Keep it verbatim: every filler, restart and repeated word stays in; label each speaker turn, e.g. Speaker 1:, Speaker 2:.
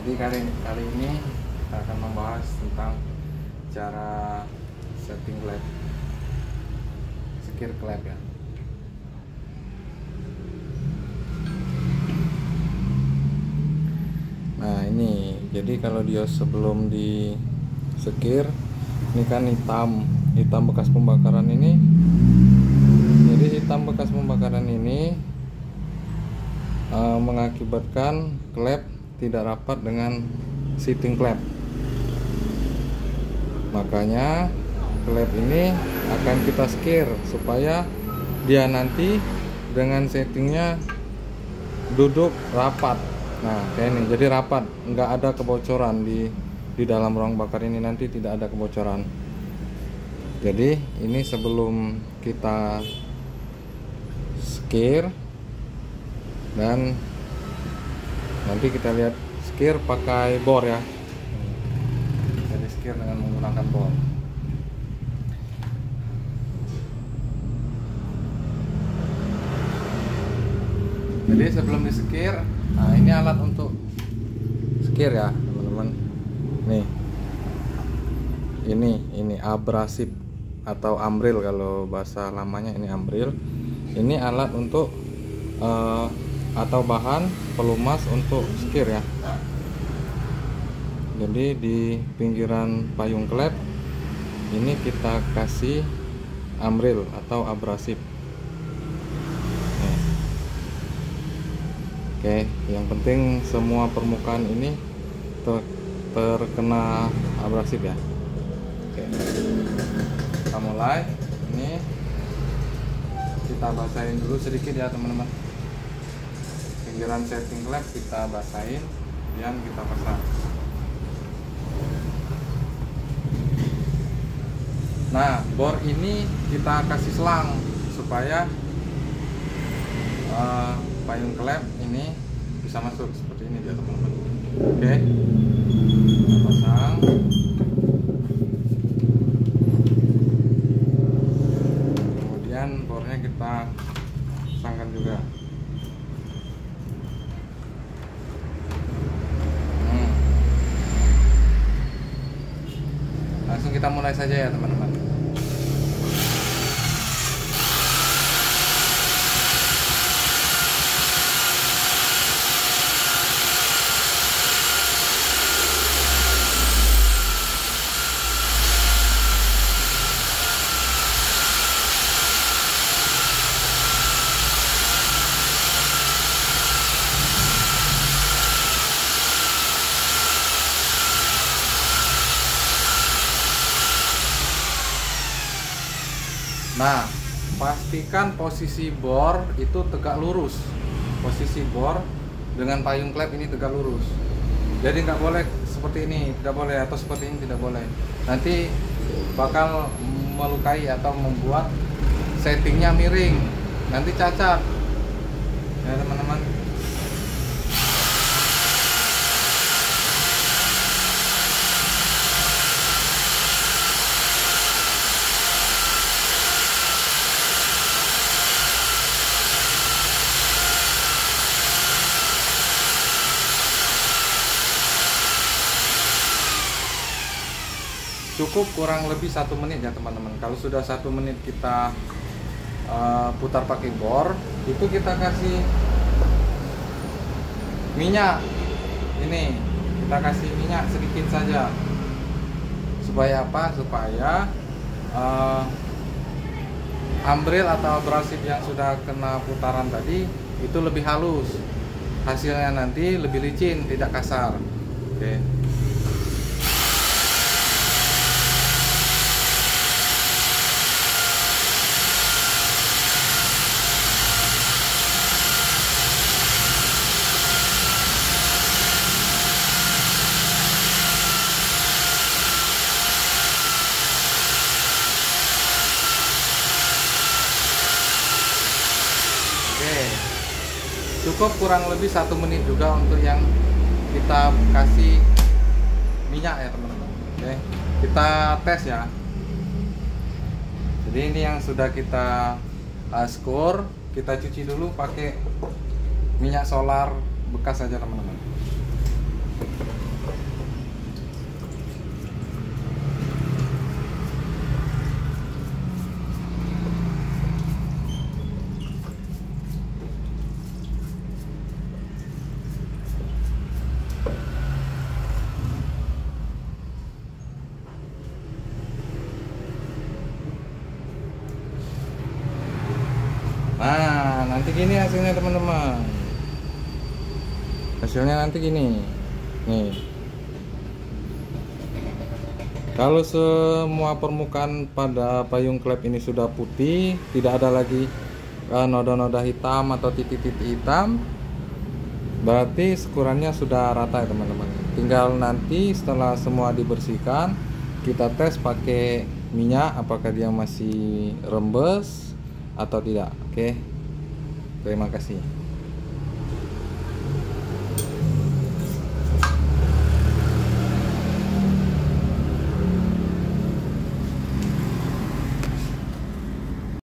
Speaker 1: Jadi kali kali ini kita akan membahas tentang cara setting klep, sekir klep ya. Nah ini, jadi kalau dia sebelum di sekir, ini kan hitam, hitam bekas pembakaran ini. Jadi hitam bekas pembakaran ini uh, mengakibatkan klep tidak rapat dengan seating klep. Makanya klep ini akan kita sekir supaya dia nanti dengan settingnya duduk rapat. Nah kayak ini, jadi rapat, nggak ada kebocoran di di dalam ruang bakar ini, nanti tidak ada kebocoran. Jadi ini sebelum kita sekir, dan nanti kita lihat sekir pakai bor ya. Jadi sekir dengan menggunakan bor. Jadi sebelum disekir, nah ini alat untuk sekir ya teman-teman. Nih, ini ini abrasif atau ambril kalau bahasa lamanya, ini ambril. Ini alat untuk uh, atau bahan pelumas untuk sekir ya. Jadi di pinggiran payung klep ini kita kasih ambril atau abrasif. Oke, yang penting semua permukaan ini ter terkena abrasif ya. Oke, kita mulai. Ini kita basahin dulu sedikit ya teman-teman. Pinggiran setting klep kita basahin, kemudian kita pasang. Nah, bor ini kita kasih selang supaya uh, payung klep ini bisa masuk seperti ini ya teman-teman. Oke, kita pasang. Kemudian bornya kita pasangkan juga. hmm. Langsung kita mulai saja ya teman-teman. Nah, pastikan posisi bor itu tegak lurus. Posisi bor dengan payung klep ini tegak lurus. Jadi nggak boleh seperti ini, tidak boleh, atau seperti ini tidak boleh. Nanti bakal melukai atau membuat settingnya miring. Nanti cacat. Ya teman-teman. Cukup kurang lebih satu menit ya teman-teman. Kalau sudah satu menit kita uh, putar pakai bor, itu kita kasih minyak. Ini kita kasih minyak sedikit saja. Supaya apa? Supaya uh, ambril atau abrasif yang sudah kena putaran tadi itu lebih halus. Hasilnya nanti lebih licin, tidak kasar. Oke. Cukup kurang lebih satu menit juga untuk yang kita kasih minyak ya teman-teman. Oke, kita tes ya. Jadi ini yang sudah kita uh, skor, kita cuci dulu pakai minyak solar bekas saja teman-teman. Nah, nanti gini hasilnya teman-teman. Hasilnya nanti gini. Nih. Kalau semua permukaan pada payung klep ini sudah putih, tidak ada lagi uh, noda-noda hitam atau titik-titik hitam, berarti sekurannya sudah rata ya teman-teman. Tinggal nanti setelah semua dibersihkan, kita tes pakai minyak apakah dia masih rembes atau tidak. Oke, terima kasih.